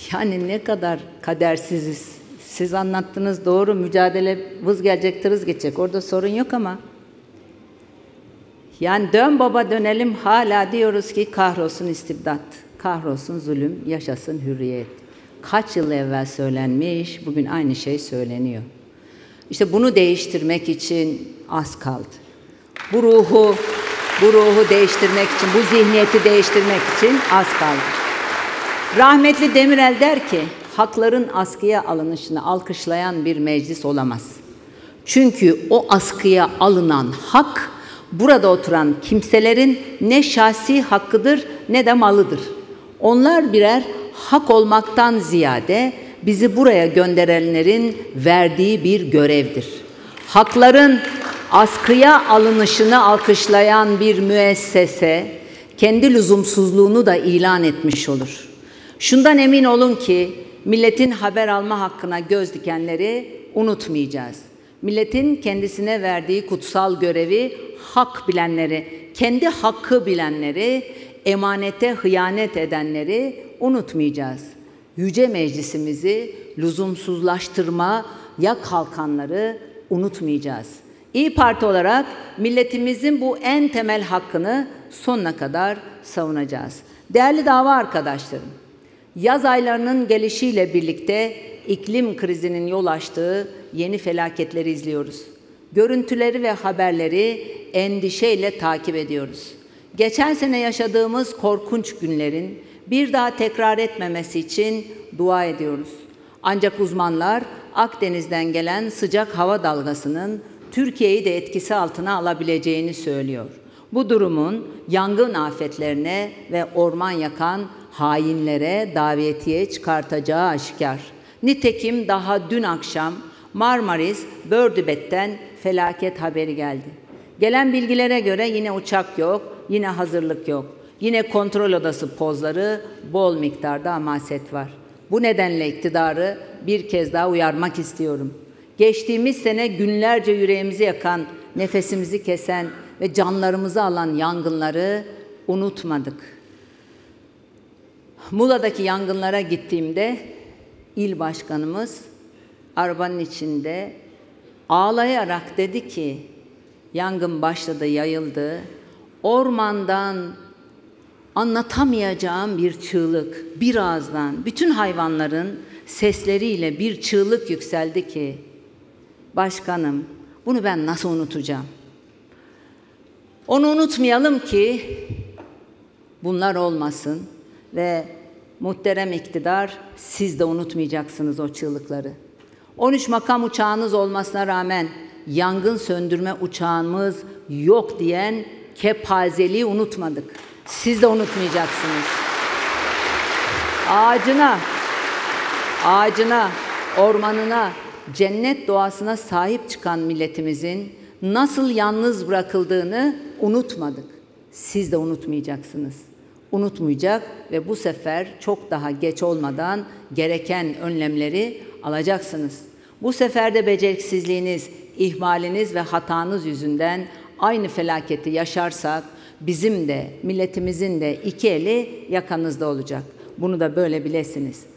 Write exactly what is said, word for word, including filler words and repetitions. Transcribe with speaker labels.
Speaker 1: Yani ne kadar kadersiziz. Siz anlattınız, doğru, mücadele vız gelecek, tırız geçecek. Orada sorun yok ama yani dön baba dönelim, hala diyoruz ki kahrolsun istibdat, kahrolsun zulüm, yaşasın hürriyet. Kaç yıl evvel söylenmiş, bugün aynı şey söyleniyor. İşte bunu değiştirmek için az kaldı. Bu ruhu, bu ruhu değiştirmek için, bu zihniyeti değiştirmek için az kaldı. Rahmetli Demirel der ki, hakların askıya alınışını alkışlayan bir meclis olamaz. Çünkü o askıya alınan hak, burada oturan kimselerin ne şahsi hakkıdır ne de malıdır. Onlar birer hak olmaktan ziyade bizi buraya gönderenlerin verdiği bir görevdir. Hakların askıya alınışını alkışlayan bir müessese kendi lüzumsuzluğunu da ilan etmiş olur. Şundan emin olun ki milletin haber alma hakkına göz dikenleri unutmayacağız. Milletin kendisine verdiği kutsal görevi hak bilenleri, kendi hakkı bilenleri, emanete hıyanet edenleri unutmayacağız. Yüce meclisimizi lüzumsuzlaştırmaya kalkanları unutmayacağız. İYİ Parti olarak milletimizin bu en temel hakkını sonuna kadar savunacağız. Değerli dava arkadaşlarım, yaz aylarının gelişiyle birlikte iklim krizinin yol açtığı yeni felaketleri izliyoruz. Görüntüleri ve haberleri endişeyle takip ediyoruz. Geçen sene yaşadığımız korkunç günlerin bir daha tekrar etmemesi için dua ediyoruz. Ancak uzmanlar Akdeniz'den gelen sıcak hava dalgasının Türkiye'yi de etkisi altına alabileceğini söylüyor. Bu durumun yangın afetlerine ve orman yakan hainlere davetiye çıkartacağı aşikar. Nitekim daha dün akşam Marmaris, Bördübet'ten felaket haberi geldi. Gelen bilgilere göre yine uçak yok, yine hazırlık yok. Yine kontrol odası pozları, bol miktarda hamaset var. Bu nedenle iktidarı bir kez daha uyarmak istiyorum. Geçtiğimiz sene günlerce yüreğimizi yakan, nefesimizi kesen ve canlarımızı alan yangınları unutmadık. Muğla'daki yangınlara gittiğimde il başkanımız arabanın içinde ağlayarak dedi ki, yangın başladı, yayıldı. Ormandan anlatamayacağım bir çığlık, bir ağızdan, bütün hayvanların sesleriyle bir çığlık yükseldi ki, başkanım, bunu ben nasıl unutacağım? Onu unutmayalım ki bunlar olmasın ve muhterem iktidar, siz de unutmayacaksınız o çığlıkları. on üç makam uçağınız olmasına rağmen yangın söndürme uçağımız yok diyen kepazeliği unutmadık. Siz de unutmayacaksınız. Ağacına, ağacına, ormanına, cennet doğasına sahip çıkan milletimizin nasıl yalnız bırakıldığını unutmadık. Siz de unutmayacaksınız. Unutmayacak ve bu sefer çok daha geç olmadan gereken önlemleri alacaksınız. Bu sefer de beceriksizliğiniz, ihmaliniz ve hatanız yüzünden aynı felaketi yaşarsak bizim de milletimizin de iki eli yakanızda olacak. Bunu da böyle bilesiniz.